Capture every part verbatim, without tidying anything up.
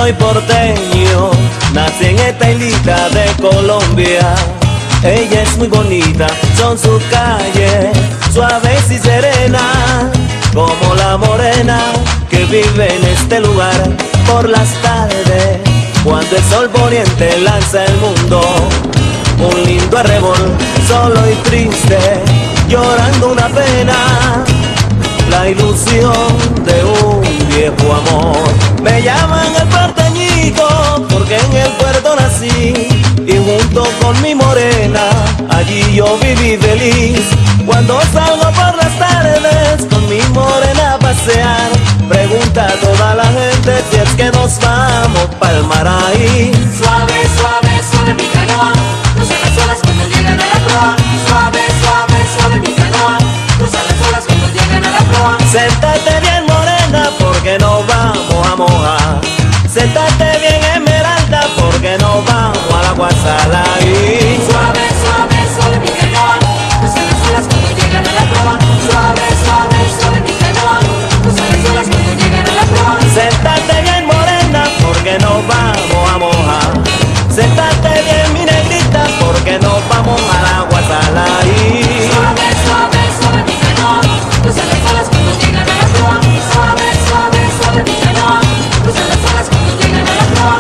soy porteño, nací en esta islita de Colombia. Ella es muy bonita, son sus calles suaves y serenas, como la morena que vive en este lugar. Por las tardes, cuando el sol poniente lanza el mundo, un lindo arrebol, solo y triste, llorando una pena, la ilusión de un viejo amor. Me llaman el porteñito porque en el puerto nací, y junto con mi morena allí yo viví feliz. Cuando salgo por las tardes con mi morena a pasear, pregunta a toda la gente si es que nos vamos pa'l mar ahí. Suave, suave, suave mi canoa, cruza las olas cuando llegan a la proa. Suave, suave, suave mi canoa, cruza las olas cuando llegan a la proa. Séntate bien morena porque nos vamos a mojar. Séntate bien esmeralda porque nos vamos al agua salada ahí. Suave, suave, suave mi canoa, cruza las olas cuando llegan a la proa. Suave, suave, suave mi canoa, cruza las olas cuando llegan a la proa. Séntate bien morena porque nos vamos a mojar. Séntate bien mi negrita porque nos vamos al agua salada ahí. Suave, suave, suave mi canoa, cruza las olas cuando llegan a la proa. Suave, suave, suave mi canoa, cruza las olas cuando llegan a la proa.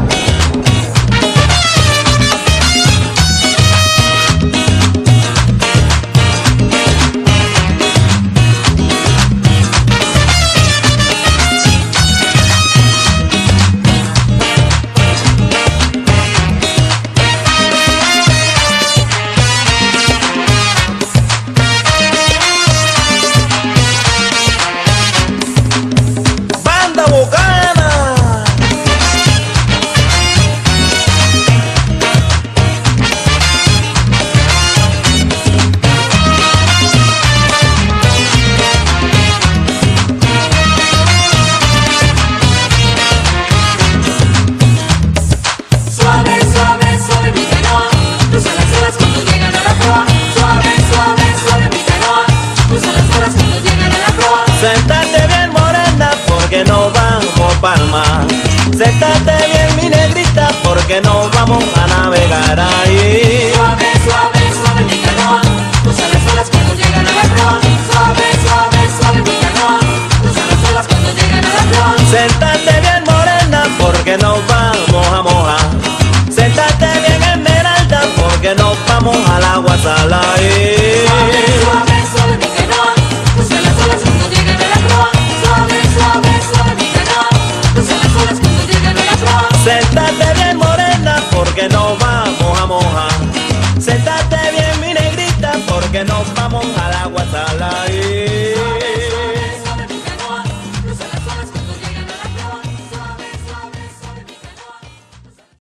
Séntate bien morena porque nos vamos pa'l mar. Séntate bien mi negrita porque nos vamos a navegar ahí. Suave, suave, suave mi canoa, cruza las olas cuando llegan a la proa. Suave, suave, suave mi canoa, cruza las olas cuando llegan a la proa. Séntate bien morena porque nos vamos a mojar. Séntate bien esmeralda porque nos vamos al agua salada ahí. Suave, suave, suave mi canoa, cruza las olas cuando llegan a la proa. Suave, suave, suave mi canoa, cruza las olas cuando llegan a la proa. Séntate bien morena porque nos vamos a mojar. Séntate bien mi negrita porque nos vamos al agua salada.